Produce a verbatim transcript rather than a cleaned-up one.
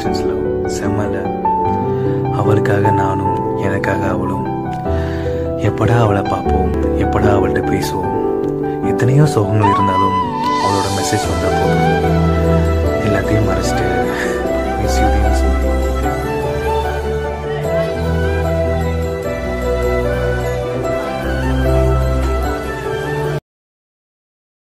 Distance love செம்மல. அவளுக்காக நானும் எனக்காக அவளும். எப்படா அவளை பார்ப்போம், எப்படா அவள்கிட்ட பேசுவோம். எத்தனையோ சோகங்கள் இருந்தாலும் அவளோட மெசேஜ் வந்தால் போதும்.